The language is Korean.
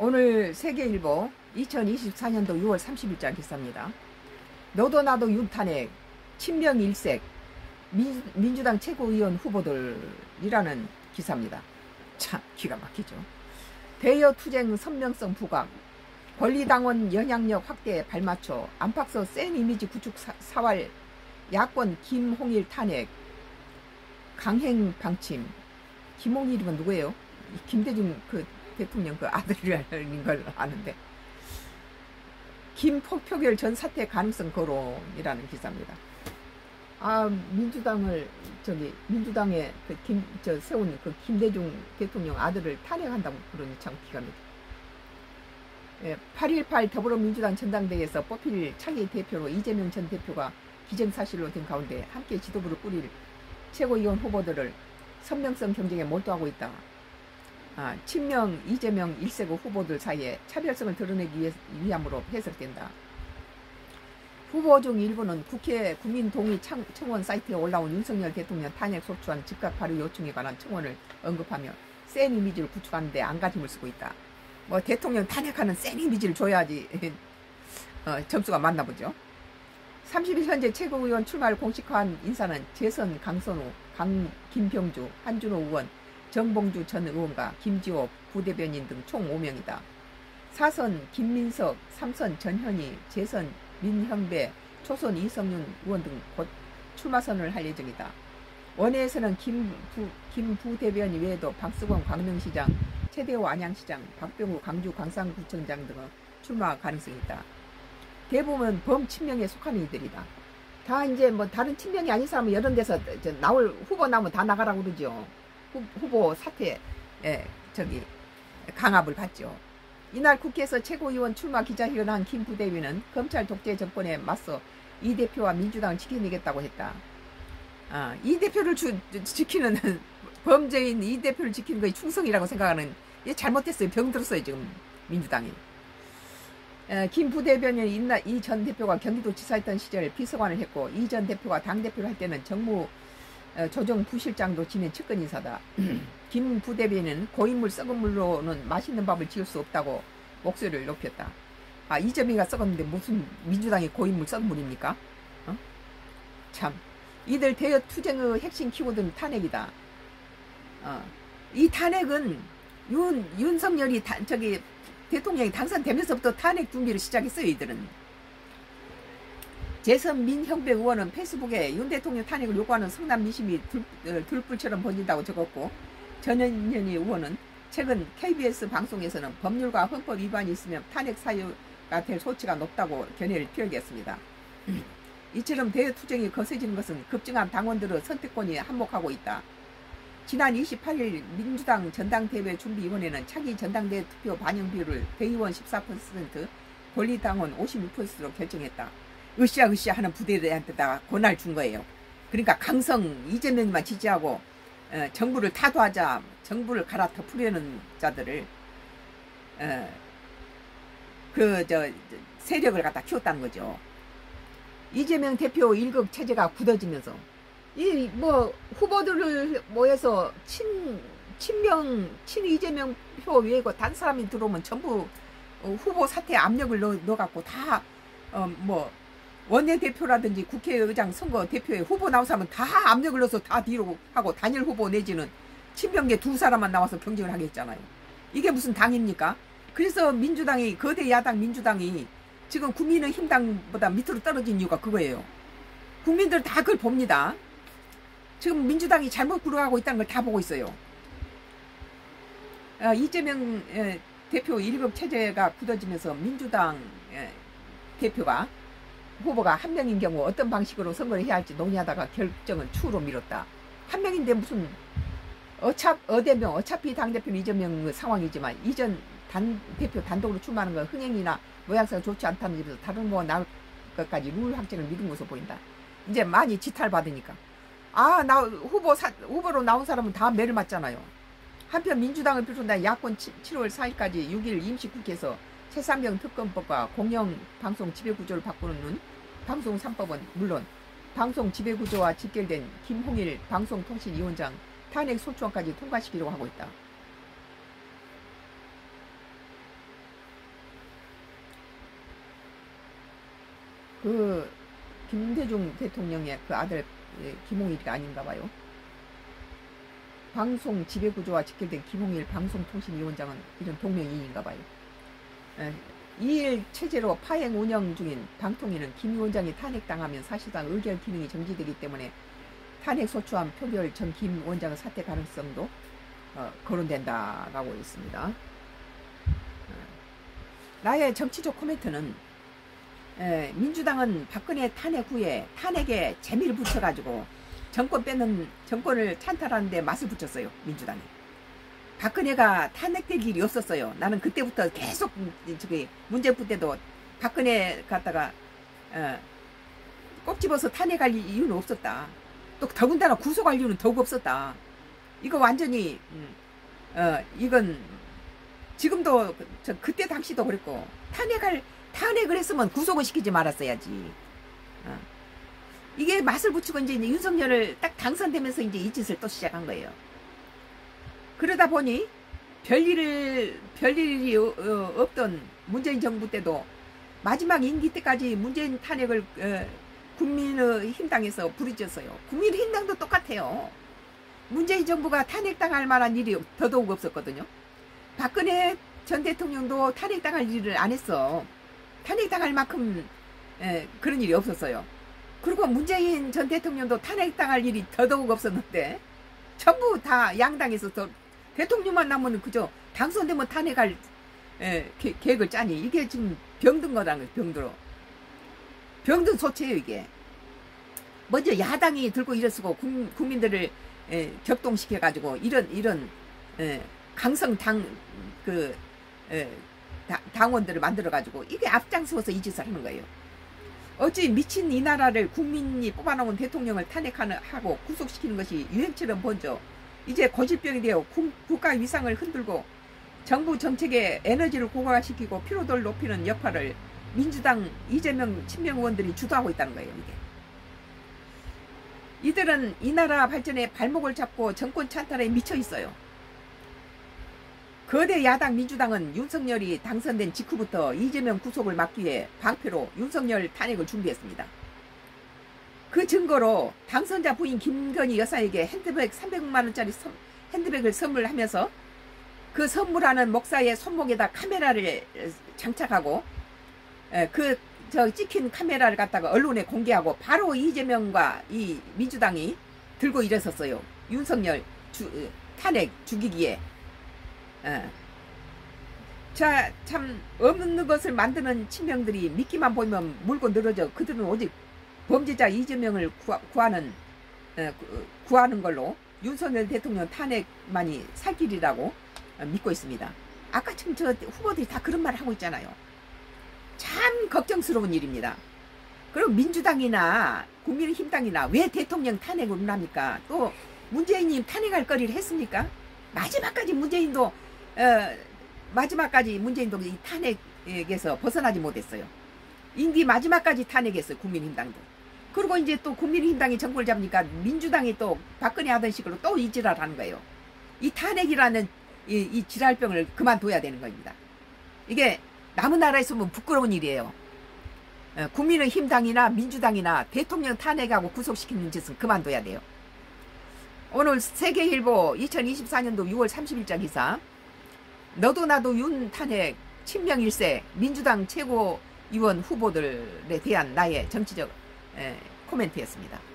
오늘 세계일보 2024년도 6월 30일자 기사입니다. 너도 나도 윤탄핵, 친명일색, 민주당 최고위원 후보들이라는 기사입니다. 참 기가 막히죠. 대여 투쟁 선명성 부각, 권리당원 영향력 확대에 발맞춰 안팎서 센 이미지 구축 사활, 야권 김홍일 탄핵, 강행 방침. 김홍일이면 누구예요? 김대중 대통령 아들이라는 걸 아는데. 김포표결 전 사퇴 가능성 거론이라는 기사입니다. 민주당에 세운 김대중 대통령 아들을 탄핵한다고 그러니 참 기가 막혀. 8.18 더불어민주당 전당대회에서 뽑힐 차기 대표로 이재명 전 대표가 기정사실로 된 가운데 함께 지도부를 꾸릴 최고위원 후보들을 선명성 경쟁에 몰두하고 있다. 친명 이재명 1세구 후보들 사이에 차별성을 드러내기 위함으로 해석된다. 후보 중 일부는 국회 국민동의 청원 사이트에 올라온 윤석열 대통령 탄핵 소추안 즉각 발의 요청에 관한 청원을 언급하며 센 이미지를 구축하는 데 안가짐을 쓰고 있다. 뭐 대통령 탄핵하는 센 이미지를 줘야지 점수가 맞나 보죠. 30일 현재 최고위원 출마를 공식화한 인사는 재선 강선우, 김병주, 한준호 의원, 정봉주 전 의원과 김지호 부대변인 등 총 5명이다. 4선 김민석, 3선 전현희, 재선 민형배, 초선 이성윤 의원 등 곧 출마 선언을 할 예정이다. 원외에서는 김 부대변인 외에도 박수건 광명시장, 최대호 안양시장, 박병우 강주 광산구청장 등의 출마 가능성이 있다. 대부분 범친명에 속하는 이들이다. 다 이제 뭐 다른 친명이 아닌 사람은 이런 데서 후보 나오면 다 나가라고 그러죠. 후보 사퇴 강압을 받죠. 이날 국회에서 최고위원 출마 기자회견한 김 부대변인은 검찰 독재 정권에 맞서 이 대표와 민주당을 지켜내겠다고 했다. 이 대표를 지키는 범죄인 이 대표를 지키는 것이 충성이라고 생각하는 잘못됐어요. 병들었어요 지금 민주당이. 김 부대변인은 이 전 대표가 경기도지사였던 시절 비서관을 했고 이 전 대표가 당대표를 할 때는 정무 조정 부실장도 지낸 측근 인사다. 김 부대변인은 고인물 썩은 물로는 맛있는 밥을 지을 수 없다고 목소리를 높였다. 이재명이가 썩었는데 무슨 민주당이 고인물 썩은 물입니까? 참 이들 대여 투쟁의 핵심 키워드는 탄핵이다. 이 탄핵은 윤석열이 대통령이 당선되면서부터 탄핵 준비를 시작했어요. 이들은. 재선 민형배 의원은 페이스북에 윤 대통령 탄핵을 요구하는 성남 민심이 들불처럼 번진다고 적었고, 전현희 의원은 최근 KBS 방송에서는 법률과 헌법 위반이 있으면 탄핵 사유가 될 소치가 높다고 견해를 표했습니다. 이처럼 대투쟁이 거세지는 것은 급증한 당원들의 선택권이 한몫하고 있다. 지난 28일 민주당 전당대회 준비위원회는 차기 전당대회 투표 반영 비율을 대의원 14%, 권리당원 56%로 결정했다. 으쌰으쌰 하는 부대들한테다가 권한을 준 거예요. 그러니까 강성 이재명만 지지하고 정부를 타도하자, 정부를 갈아 덮으려는 자들을 세력을 갖다 키웠다는 거죠. 이재명 대표 1급 체제가 굳어지면서 후보들을 모여서 친명 이재명 표 외고 단 사람이 들어오면 전부 후보 사퇴 압력을 넣어갖고 다 원내대표라든지 국회의장 선거 대표에 후보 나온 사람은 다 압력을 넣어서 다 뒤로 하고 단일 후보 내지는 친명계 2사람만 나와서 경쟁을 하겠잖아요. 이게 무슨 당입니까? 그래서 민주당이 거대 야당 민주당이 지금 국민의힘당보다 밑으로 떨어진 이유가 그거예요. 국민들 다 그걸 봅니다. 지금 민주당이 잘못 굴러가고 있다는 걸 다 보고 있어요. 이재명 대표 1급 체제가 굳어지면서 민주당 대표가 후보가 한 명인 경우 어떤 방식으로 선거를 해야 할지 논의하다가 결정은 추후로 미뤘다. 한 명인데 무슨 어차피 당대표는 이재명 상황이지만 이전 대표 단독으로 출마하는 건 흥행이나 모양새가 좋지 않다는 점에서 다른 후보가 나올 것까지 룰 확정을 미룬 것으로 보인다. 이제 많이 지탈받으니까. 후보로 나온 사람은 다 매를 맞잖아요. 한편 민주당을 비롯한 야권 7월 4일까지 6일 임시국회에서 최상병 특검법과 공영방송 지배구조를 바꾸는 방송 3법은 물론 방송 지배구조와 직결된 김홍일 방송통신위원장 탄핵 소추안까지 통과시키려고 하고 있다. 그 김대중 대통령의 그 아들 김홍일이 아닌가 봐요. 방송 지배구조와 직결된 김홍일 방송통신위원장은 이런 동명이인가 봐요. 2일 체제로 파행 운영 중인 방통위는 김 위원장이 탄핵당하면 사실상 의결 기능이 정지되기 때문에 탄핵 소추안 표결 전 김 원장의 사퇴 가능성도 거론된다라고 있습니다. 나의 정치적 코멘트는 민주당은 박근혜 탄핵 후에 탄핵에 재미를 붙여가지고 정권을 찬탈하는데 맛을 붙였어요. 민주당이. 박근혜가 탄핵될 일이 없었어요. 나는 그때부터 계속 저기 문재부 때도 박근혜 갖다가 꼭 집어서 탄핵할 이유는 없었다. 또 더군다나 구속할 이유는 더욱 없었다. 이거 완전히 이건 지금도 그때 당시도 그랬고 탄핵을 했으면 구속을 시키지 말았어야지. 이게 맛을 붙이고 이제 윤석열을 딱 당선되면서 이제 이 짓을 또 시작한 거예요. 그러다 보니 별일이 없던 문재인 정부 때도 마지막 임기 때까지 문재인 탄핵을 국민의힘당에서 부르짖었어요. 국민의힘당도 똑같아요. 문재인 정부가 탄핵당할 만한 일이 더더욱 없었거든요. 박근혜 전 대통령도 탄핵당할 일을 안 했어. 탄핵당할 만큼 그런 일이 없었어요. 그리고 문재인 전 대통령도 탄핵당할 일이 더더욱 없었는데 전부 다 양당에서 대통령만 나면 그저 당선되면 탄핵할 계획을 짜니 이게 지금 병든 거라는 거예요. 병든 소체예요 이게. 먼저 야당이 들고 일어서고 국민들을 격동시켜 가지고 이런 강성 당원들을 만들어 가지고 이게 앞장서서 이 짓을 하는 거예요. 어찌 미친 이 나라를 국민이 뽑아놓은 대통령을 탄핵하고 구속시키는 것이 유행처럼 번져 이제 고질병이 되어 국가 위상을 흔들고 정부 정책에 에너지를 고갈시키고 피로도를 높이는 역할을 민주당 이재명 친명 의원들이 주도하고 있다는 거예요. 이들은 이 나라 발전에 발목을 잡고 정권 찬탈에 미쳐 있어요. 거대 야당 민주당은 윤석열이 당선된 직후부터 이재명 구속을 막기 위해 방패로 윤석열 탄핵을 준비했습니다. 그 증거로 당선자 부인 김건희 여사에게 핸드백 300만원짜리 핸드백을 선물하면서 그 선물하는 목사의 손목에다 카메라를 장착하고 찍힌 카메라를 갖다가 언론에 공개하고 바로 이재명과 이 민주당이 들고 일어섰어요. 윤석열 탄핵 죽이기에. 자, 참 없는 것을 만드는 친명들이 미끼만 보이면 물고 늘어져 그들은 오직 범죄자 이재명을 구하는 걸로 윤석열 대통령 탄핵만이 살 길이라고 믿고 있습니다. 아까 지금 저 후보들이 다 그런 말을 하고 있잖아요. 참 걱정스러운 일입니다. 그리고 민주당이나 국민의힘당이나 왜 대통령 탄핵을 합니까? 또 문재인이 탄핵할 거리를 했습니까? 마지막까지 문재인도 이 탄핵에서 벗어나지 못했어요. 임기 마지막까지 탄핵했어요. 국민의힘당도. 그리고 이제 또 국민의힘당이 정권을 잡으니까 민주당이 또 박근혜 하던 식으로 또 이 지랄 하는 거예요. 이 탄핵이라는 이 지랄병을 그만둬야 되는 겁니다. 이게 남은 나라에 있으면 부끄러운 일이에요. 국민의힘당이나 민주당이나 대통령 탄핵하고 구속시키는 짓은 그만둬야 돼요. 오늘 세계일보 2024년도 6월 30일자 기사 너도 나도 윤 탄핵 친명일세 민주당 최고위원 후보들에 대한 나의 정치적 코멘트였습니다.